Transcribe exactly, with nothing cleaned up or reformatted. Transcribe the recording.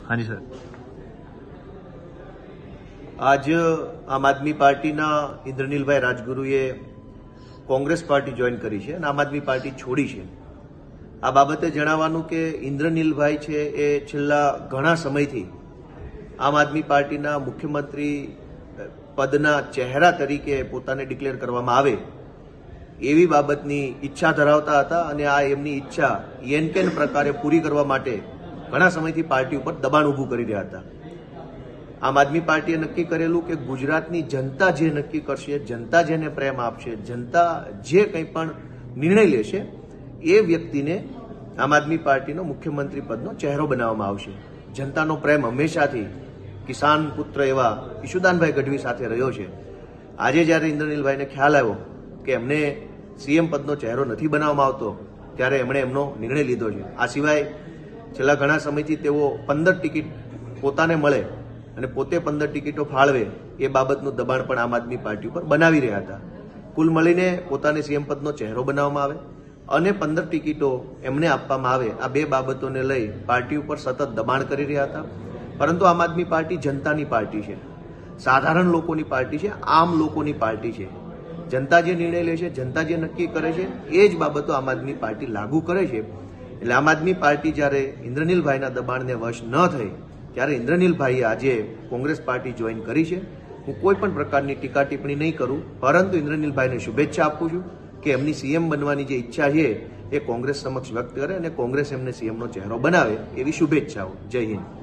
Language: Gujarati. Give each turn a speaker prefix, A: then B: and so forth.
A: हाँ जी सर।
B: आज આમ આદમી પાર્ટીના ઇન્દ્રનીલભાઈ રાજગુરુએ કોંગ્રેસ પાર્ટી જોઈન કરી છે અને આમ આદમી પાર્ટી છોડી છે। આ બાબતે જણાવવાનું કે ઇન્દ્રનીલભાઈ છે એ છેલ્લા ઘણા સમયથી આમ આદમી પાર્ટીના મુખ્યમંત્રી પદના ચહેરા તરીકે પોતાને ડિક્લેર કરવામાં આવે એવી બાબતની ઈચ્છા ધરાવતા હતા અને આ એમની ઈચ્છા એન કેન પ્રકારે પૂરી કરવા માટે ઘણા સમયથી પાર્ટી ઉપર દબાણ ઊભું કરી રહ્યા હતા। આમ આદમી પાર્ટીએ નક્કી કરેલું કે ગુજરાતની જનતા જે નક્કી કરશે, જનતા જેને પ્રેમ આપશે, જનતા જે કંઈ પણ નિર્ણય લેશે એ વ્યક્તિને આમ આદમી પાર્ટીનો મુખ્યમંત્રી પદનો ચહેરો બનાવવામાં આવશે। જનતાનો પ્રેમ હંમેશાથી કિસાન પુત્ર એવા ઈશુદાનભાઈ ગઢવી સાથે રહ્યો છે। આજે જ્યારે ઇન્દ્રનીલભાઈને ખ્યાલ આવ્યો કે એમને સીએમ પદનો ચહેરો નથી બનાવવામાં આવતો ત્યારે એમણે એમનો નિર્ણય લીધો છે। આ સિવાય છેલ્લા ઘણા સમયથી તેઓ પંદર ટિકિટ પોતાને મળે અને પોતે પંદર ટિકિટો ફાળવે એ બાબતનું દબાણ પણ આમ આદમી પાર્ટી ઉપર બનાવી રહ્યા હતા। કુલ મળીને પોતાને સીએમ પદનો ચહેરો બનાવવામાં આવે અને પંદર ટિકિટો એમને આપવામાં આવે, આ બે બાબતોને લઈ પાર્ટી ઉપર સતત દબાણ કરી રહ્યા હતા। પરંતુ આમ આદમી પાર્ટી જનતાની પાર્ટી છે, સાધારણ લોકોની પાર્ટી છે, આમ લોકોની પાર્ટી છે। જનતા જે નિર્ણય લે છે, જનતા જે નક્કી કરે છે એ જ બાબતો આમ આદમી પાર્ટી લાગુ કરે છે। એટલે આમ આદમી પાર્ટી જ્યારે ઇન્દ્રનીલભાઈના દબાણને વશ ન થઈ ત્યારે ઇન્દ્રનીલભાઈએ આજે કોંગ્રેસ પાર્ટી જોઈન કરી છે। હું કોઈ પણ પ્રકારની ટીકા ટિપ્પણી નહીં કરું, પરંતુ ઇન્દ્રનીલભાઈને શુભેચ્છા આપું છું કે એમની સીએમ બનવાની જે ઈચ્છા છે એ કોંગ્રેસ સમક્ષ વ્યક્ત કરે અને કોંગ્રેસ એમને સીએમનો ચહેરો બનાવે એવી શુભેચ્છાઓ। જય હિન્દ।